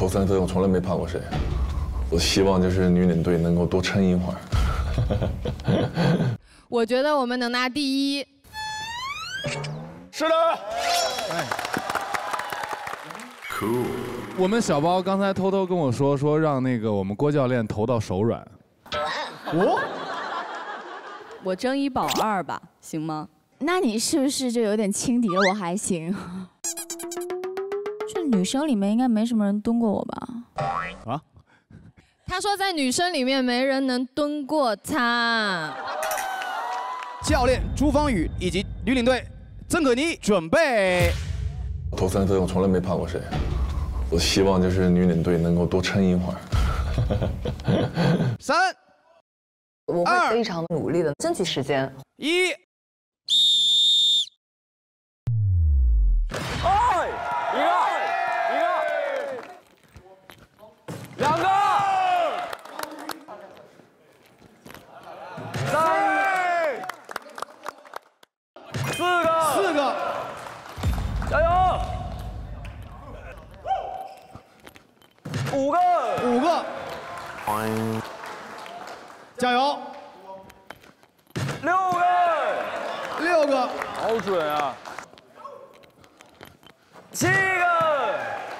投3分我从来没怕过谁，我希望就是女领队能够多撑一会儿。 我觉得我们能拿第1。 是的。 哎。Cool。我们小包刚才偷偷跟我说让那个我们郭教练投到手软。 哦。 我争1保2吧，行吗？ 那你是不是就有点轻敌了？我还行。这女生里面应该没什么人蹲过我吧？ 啊？ 他说在女生里面没人能蹲过他。 教练朱芳雨以及女领队曾可妮准备。 投3分我从来没怕过谁，我希望就是女领队能够多撑一会儿。 3。 我会非常努力的争取时间。 1。 哎，一个，两个，3、4个，加油！5个， 加油！6个， 好准啊！7个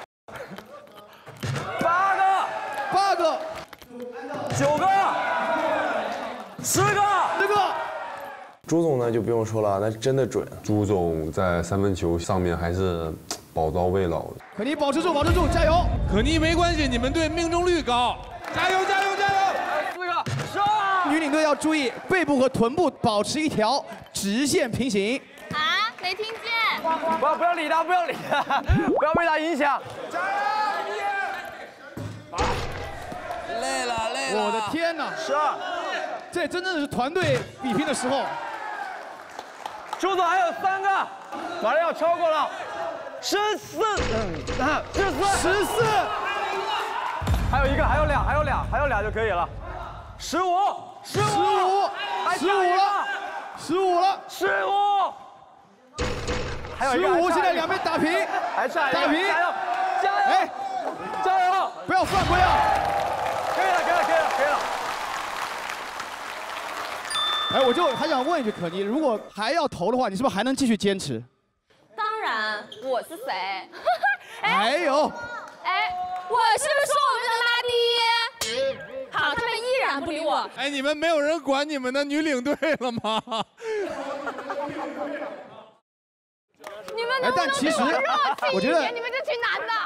，8个，9个，10个。 朱总呢就不用说了，那真的准。 朱总在3分球上面还是宝刀未老的。 可妮保持住，加油！ 可妮没关系，你们队命中率高，加油！ 4个，上！ 女领队要注意背部和臀部保持一条直线平行。 啊，没听见。 不要理他，不要被他影响。加油！ 累了。 我的天哪！ 是啊， 这真正是团队比拼的时候。 朱总还有3个，马上要超过了，14，还有1个，还有俩就可以了，15了，还有一个 ，15，现在两边打平， 还差一个， 打平， 哎，加油， 不要犯规啊！ 可以了。 哎，我就还想问一句，可妮，如果还要投的话，你是不是还能继续坚持？ 当然，我是谁？ 还有， 我是不是说我们能拿第1？好，他们依然不理我。 哎，你们没有人管你们的女领队了吗？ 你们能不能对我热情一点？你们这群男的。